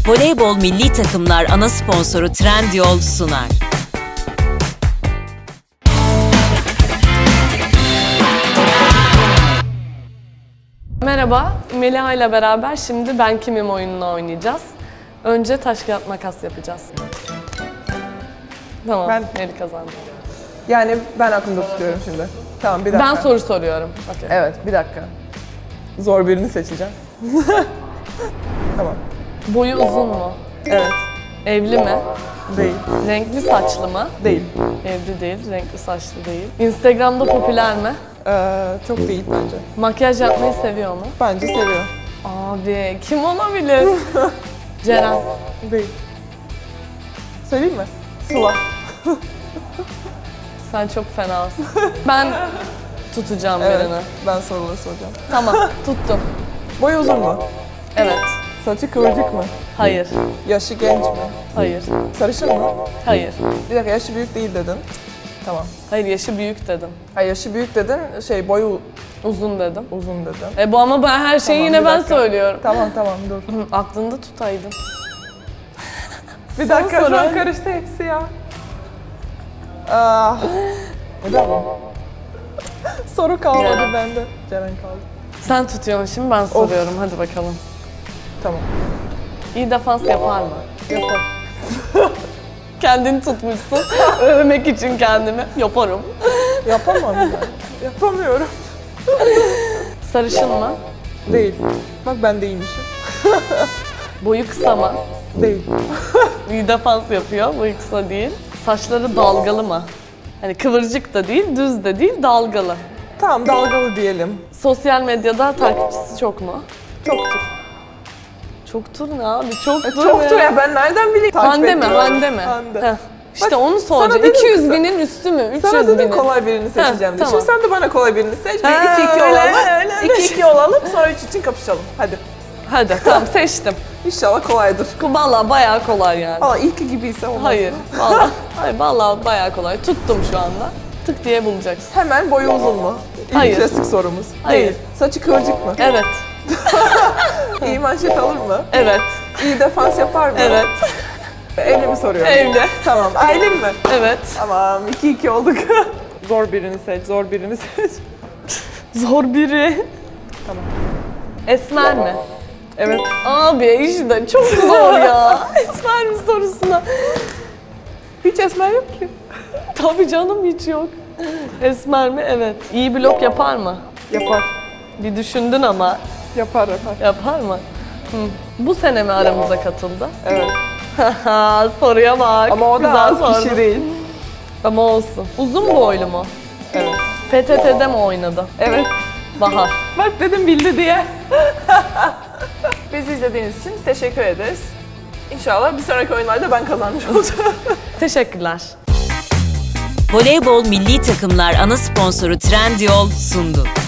Voleybol milli takımlar ana sponsoru Trendyol sunar. Merhaba, Meliha ile beraber şimdi Ben Kimim oyununu oynayacağız. Önce taş kağıt makas yapacağız. Tamam, Melih kazandı. Yani ben aklımda tutuyorum şimdi. Tamam, bir dakika. Ben soru soruyorum. Okay. Evet, bir dakika. Zor birini seçeceğim. Tamam. Boyu uzun mu? Evet. Evli mi? Değil. Renkli saçlı mı? Değil. Evli değil, renkli saçlı değil. Instagram'da popüler mi? Çok değil bence. Makyaj yapmayı seviyor mu? Bence seviyor. Abi, kim olabilir? Ceren. Değil. Söyleyeyim mi? Sıla. Sen çok fenasın. Ben tutacağım Evet, birini. ben soruları soracağım. Tamam, tuttum. Boyu uzun mu? Evet. Saçı kıvırcık mı? Hayır. Yaşı genç mi? Hayır. Sarışın mı? Hayır. Bir dakika, yaşı büyük değil dedin. Tamam. Hayır, yaşı büyük dedim. Ha, yaşı büyük dedin, boyu Uzun dedim. uzun dedin. Bu ama ben her şeyi Tamam, yine bir ben dakika. söylüyorum. Tamam, dur. Aklında tutaydın. Bir dakika, soru. şu an karıştı hepsi ya. Neden mi? Soru kalmadı Ceren. bende. Ceren kaldı. Sen tutuyorsun şimdi, ben soruyorum. Hadi bakalım. Tamam. İyi defans yapar mı? Yapar. Kendini tutmuşsun. Övmek için kendimi. Yaparım. Yapamam ben. Yapamıyorum. Sarışın mı? Değil. Bak ben değilmişim. Boyu kısa mı? Değil. İyi defans yapıyor. Boyu kısa değil. Saçları dalgalı mı? Hani kıvırcık da değil, düz de değil, dalgalı. Tamam, dalgalı diyelim. Sosyal medyada takipçisi çok mu? Çoktur. Çoktur ne abi? Çoktur, Çoktur ya, ben nereden bileyim? Hande mi? Hande mi? Hande. Heh. İşte Bak, onu sana soracağım. dedim 200 kızım. binin üstü mü? 300 Sana dedim binin. kolay birini seçeceğim diye. tamam. Şimdi sen de bana kolay birini seç. Bir Ha, 2-2 öyle, olalım. öyle. 2-2 olalım, sonra 3 için kapışalım. Hadi. Hadi tamam, seçtim. İnşallah kolaydır. Vallahi bayağı kolay yani. Valla ilki gibiyse olmaz. Hayır. Vallahi, hayır, vallahi bayağı kolay. Tuttum şu anda. Tık diye bulacaksın. Hemen boyu uzun mu? İlk Hayır. klasik sorumuz. Hayır. Değil. Saçı kıvırcık mı? Evet. İyi manşet alır mı? Evet. İyi defans yapar mı? Evet. Evli mi soruyorum? Evli. Tamam. Aylin mi? Evet. Tamam. 2-2 olduk. Zor birini seç, zor birini seç. Zor biri. Tamam. Esmer mi? Evet. Abi işte çok zor ya. Esmer mi sorusuna. Hiç esmer yok ki. Tabii canım, hiç yok. Esmer mi? Evet. İyi blok yapar mı? Yapar. Bir düşündün ama. Yapar. Yapar mı? Bu sene mi aramıza katıldı? Evet. Soruya bak. Ama o da Güzel az sordun. kişi değil. Ama olsun. Uzun boylu mu? Evet. PTT'de mi oynadı? Evet. Bahar. Bak dedim bildi diye. Bizi izlediğiniz için teşekkür ederiz. İnşallah bir sonraki oyunlarda ben kazanmış olacağım. Teşekkürler. Voleybol milli takımlar ana sponsoru Trendyol sundu.